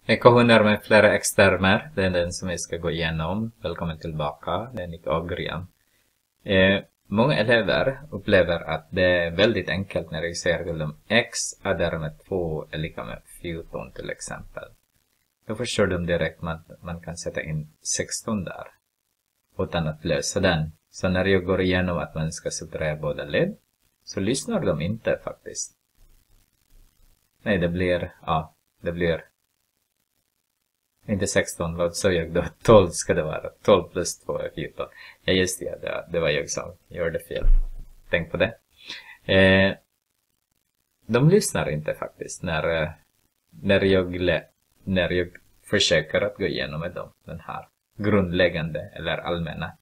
Ekvationer med flera extermer, det är den som vi ska gå igenom. Välkommen tillbaka, det är Nick Agrian. Många elever upplever att det är väldigt enkelt när jag säger till dem x adderar med 2 är lika med 14 till exempel. Då förstår de direkt att man kan sätta in 16 där utan att lösa den. Så när jag går igenom att man ska subtrahera båda led så lyssnar de inte faktiskt. Nej, det blir inte 16, vad sa jag då? 12 ska det vara. 12 plus 2 är 14. Ja, just det var jag som gjorde fel. Tänk på det. De lyssnar inte faktiskt när jag försöker att gå igenom med dem den här grundläggande eller allmänna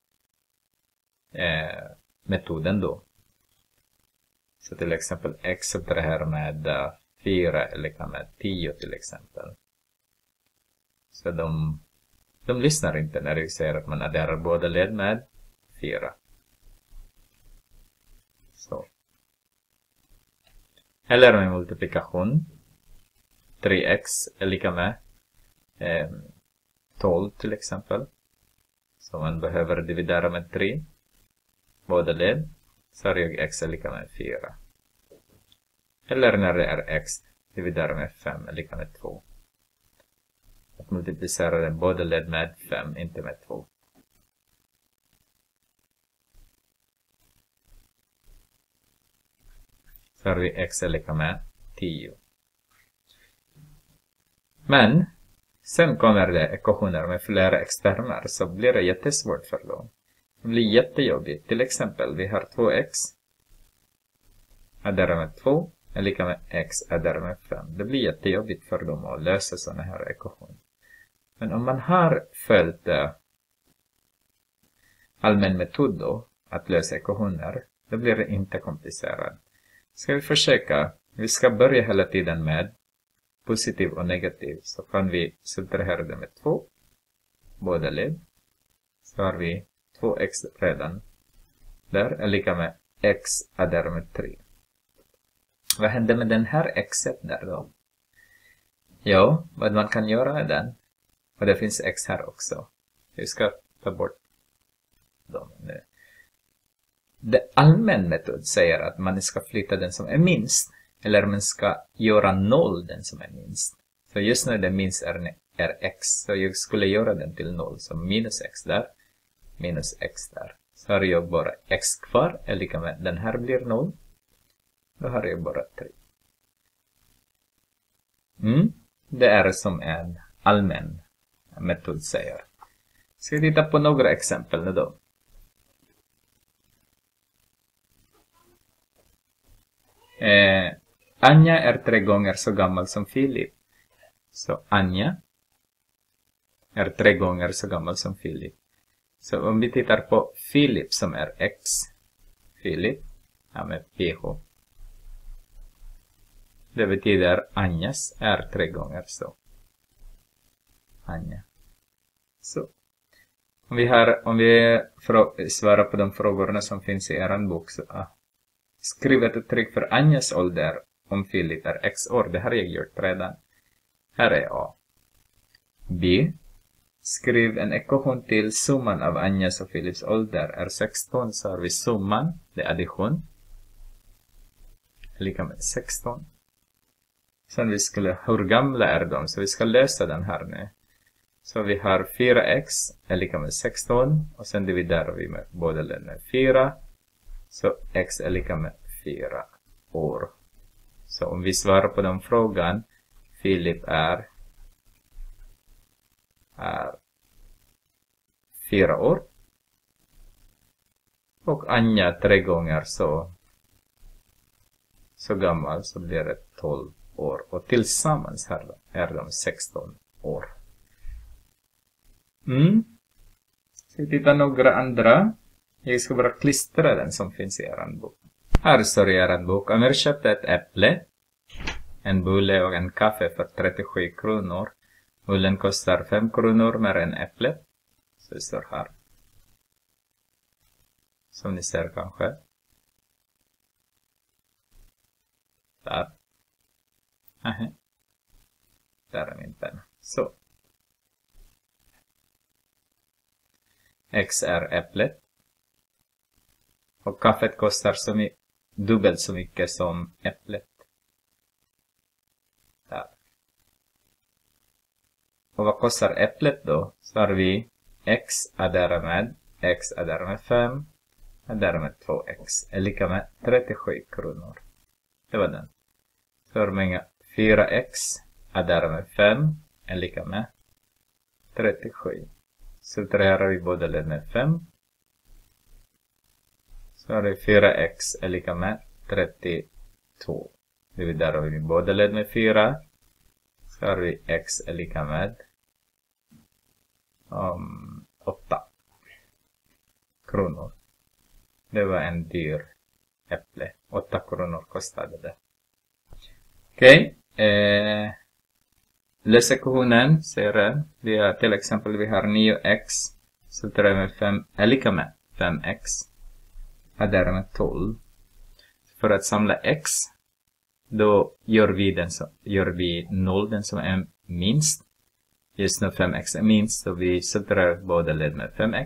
metoden då. Så till exempel x subtraherar med 4 eller med 10 till exempel. Så de lyssnar inte när jag säger att man adderar båda led med 4. Så. Eller med multiplikation. 3x är lika med 12 till exempel. Så man behöver dividera med 3. Båda led. Så har jag x är lika med 4. Eller när det är x dividera med 5 är lika med 2. Att multiplicera den båda led med 5, inte med 2. Så har vi x är lika med 10. Men sen kommer det ekvationer med flera externer, så blir det jättesvårt för dem. Det blir jättejobbigt. Till exempel, vi har 2x adderar med 2 är lika med x adderar med 5. Det blir jättejobbigt för dem att lösa sådana här ekvationer. Men om man har följt allmän metod då, att lösa ekvationer, då blir det inte komplicerat. Ska vi försöka, vi ska börja hela tiden med positiv och negativ. Så kan vi subtrahera det med 2, båda led. Så har vi 2x redan. Där är lika med x adderar med 3. Vad händer med den här xet där då? Jo, vad man kan göra med den. Och det finns x här också. Vi ska ta bort dem nu. Det allmän metod säger att man ska flytta den som är minst. Eller man ska göra 0 den som är minst. Så just när det minst är x. Så jag skulle göra den till 0. Så minus x där. Minus x där. Så har jag bara x kvar. Är lika med den här blir 0. Då har jag bara 3. Det är som en allmän metod säger. Ska vi titta på några exempel nu då. Anja är 3 gånger så gammal som Filip. Så Anja är 3 gånger så gammal som Filip. Så om vi tittar på Filip som är x. Filip med ph. Det betyder Anjas är 3 gånger så. Anja. Så. Om vi svarar på de frågorna som finns i er bok. Så, skriv ett uttryck för Anjas ålder om Filip är x år. Det har jag gjort redan. Här är A. B. Skriv en ekvation till summan av Anjas och Filips ålder är 16. Så har vi summan, det är addition. Lika med 16. Sen hur gamla är de? Så vi ska lösa den här nu. Så vi har 4x är lika med 16. Och sen dividerar vi med båda led med 4. Så x är lika med 4 år. Så om vi svarar på den frågan. Filip är 4 år. Och Anja 3 gånger så gammal, så blir det 12 år. Och tillsammans här är de 16 år. Ska vi titta några andra. Jag ska bara klistra den som finns i er bok. Här står i er bok. Amir köpte ett äpple, en bulle och en kaffe för 37 kronor. Bullen kostar 5 kronor mer än äpplet. Så det står här. Som ni ser kanske. Där. Där är min penna. Så. X är äpplet. Och kaffet kostar dubbelt så mycket som äpplet. Där. Och vad kostar äpplet då? Så har vi x adderar med 5 adderar med 2x är lika med 37 kronor. Det var den. Förmänga 4x adderar med 5 är lika med 37. Subtraherar vi båda led med 5. Så har vi 4x är lika med 32. Dividerar vi båda led med 4. Så har vi x är lika med 8 kronor. Det var en dyr äpple. 8 kronor kostade det. Okej. Lös ekvationen, ser den. Vi har till exempel vi har 9x. Så tar vi med 5 är lika med 5x. Adderar med 12. För att samla x, då gör vi 0 den som är minst. Just nu 5x är minst, så vi subtraherar båda led med 5x.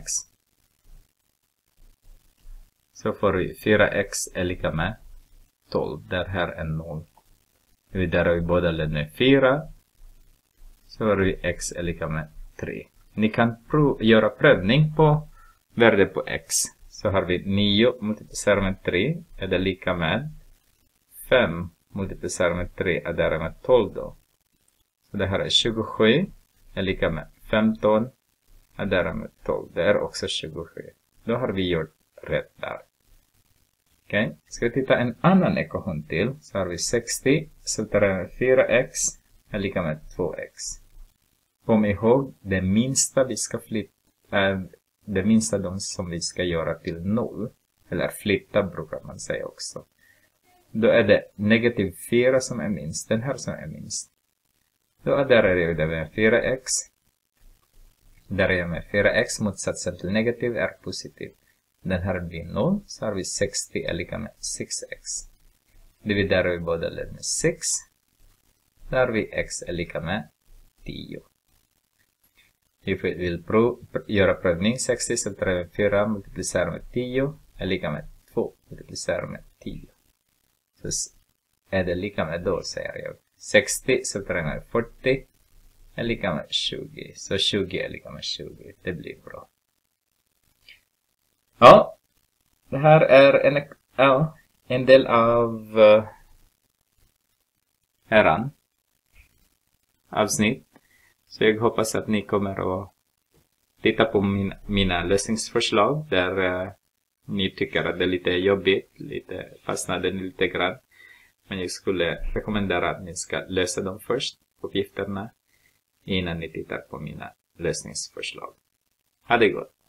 Så får vi 4x är lika med 12. Där här är 0. Dividerar vi båda led med 4. Så har vi x är lika med 3. Ni kan göra prövning på värdet på x. Så har vi 9 multiplicerat med 3 är det lika med 5 multiplicerat med 3 är det med 12 då. Så det här är 27 är lika med 15 är det med 12. Det är också 27. Då har vi gjort rätt där. Okej, ska vi titta en annan ekvation till. Så har vi 60 så tar det med 4x är lika med 2x. Kom ihåg, det minsta vi ska det minsta de som vi ska göra till 0. Eller flytta brukar man säga också. Då är det negativ 4 som är minst. Den här som är minst. Då adderar jag det med 4x. Där är jag med 4x. Motsatsen till negativ är positiv. Den här blir 0. Så har vi 60 är lika med 6x. Dividerar vi båda led med 6. Där har vi x är lika med 10. Vi vill göra prövning. 60 så tar vi 4 multiplicerar med 10 är lika med 2 multiplicerar med 10. Så är det lika med då, säger jag. 60 så tar vi med 40 är lika med 20. Så 20 är lika med 20. Det blir bra. Ja, det här är en del av avsnitt. Så jag hoppas att ni kommer att titta på mina lösningsförslag där ni tycker att det är lite jobbigt, fastnade lite grann. Men jag skulle rekommendera att ni ska lösa dem först, uppgifterna, innan ni tittar på mina lösningsförslag. Ha det gott!